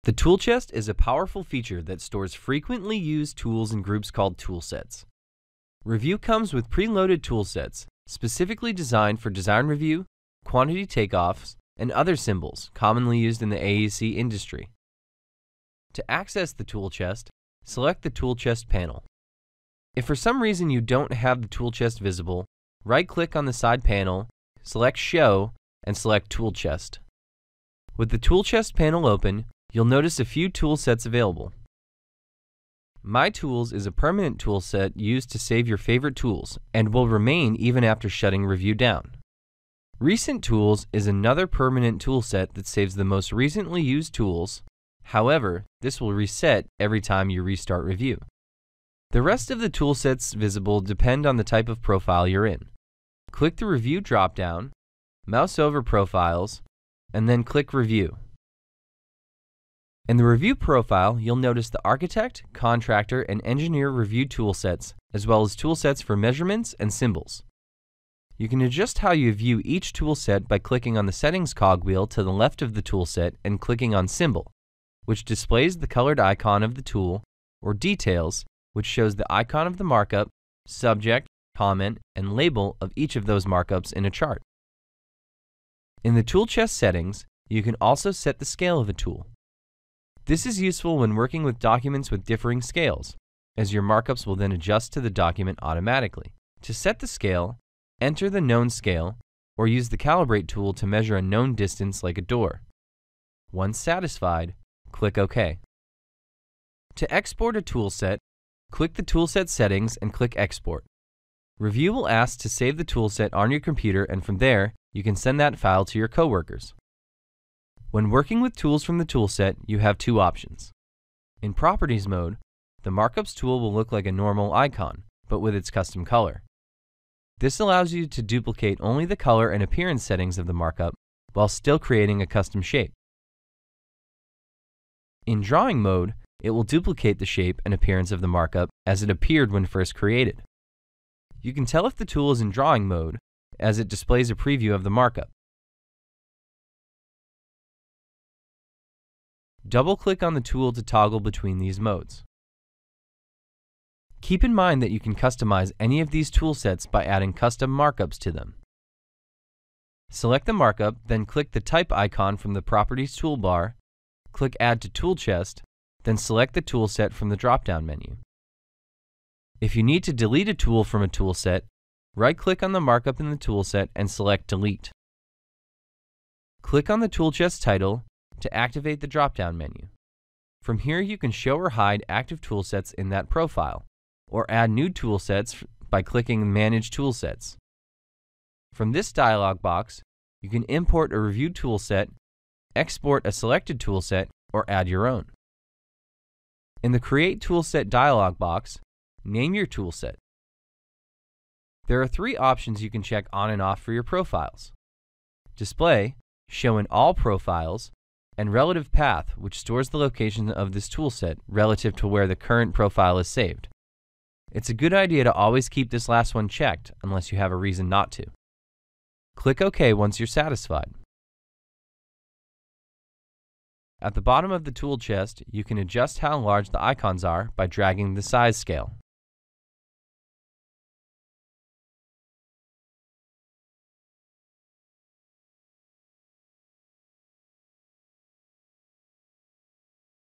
The tool chest is a powerful feature that stores frequently used tools in groups called toolsets. Revu comes with preloaded toolsets specifically designed for design review, quantity takeoffs, and other symbols commonly used in the AEC industry. To access the tool chest, select the tool chest panel. If for some reason you don't have the tool chest visible, right-click on the side panel, select Show, and select Tool Chest. With the tool chest panel open, you'll notice a few tool sets available. My Tools is a permanent tool set used to save your favorite tools and will remain even after shutting Revu down. Recent Tools is another permanent tool set that saves the most recently used tools. However, this will reset every time you restart Revu. The rest of the tool sets visible depend on the type of profile you're in. Click the Revu drop-down, mouse over Profiles, and then click Revu. In the Revu profile, you'll notice the Architect, Contractor, and Engineer Revu toolsets, as well as toolsets for measurements and symbols. You can adjust how you view each toolset by clicking on the Settings cogwheel to the left of the toolset and clicking on Symbol, which displays the colored icon of the tool, or Details, which shows the icon of the markup, subject, comment, and label of each of those markups in a chart. In the tool chest settings, you can also set the scale of a tool. This is useful when working with documents with differing scales, as your markups will then adjust to the document automatically. To set the scale, enter the known scale, or use the Calibrate tool to measure a known distance like a door. Once satisfied, click OK. To export a toolset, click the toolset settings and click Export. Revu will ask to save the toolset on your computer, and from there, you can send that file to your coworkers. When working with tools from the toolset, you have two options. In Properties mode, the Markups tool will look like a normal icon, but with its custom color. This allows you to duplicate only the color and appearance settings of the markup while still creating a custom shape. In Drawing mode, it will duplicate the shape and appearance of the markup as it appeared when first created. You can tell if the tool is in Drawing mode as it displays a preview of the markup. Double-click on the tool to toggle between these modes. Keep in mind that you can customize any of these tool sets by adding custom markups to them. Select the markup, then click the Type icon from the Properties toolbar, click Add to Tool Chest, then select the tool set from the drop-down menu. If you need to delete a tool from a tool set, right-click on the markup in the tool set and select Delete. Click on the tool chest title to activate the drop-down menu. From here, you can show or hide active toolsets in that profile, or add new toolsets by clicking Manage Toolsets. From this dialog box, you can import a Revu toolset, export a selected toolset, or add your own. In the Create Toolset dialog box, name your toolset. There are three options you can check on and off for your profiles: Display, show in all profiles, and Relative Path, which stores the location of this toolset relative to where the current profile is saved. It's a good idea to always keep this last one checked unless you have a reason not to. Click OK once you're satisfied. At the bottom of the tool chest, you can adjust how large the icons are by dragging the size scale.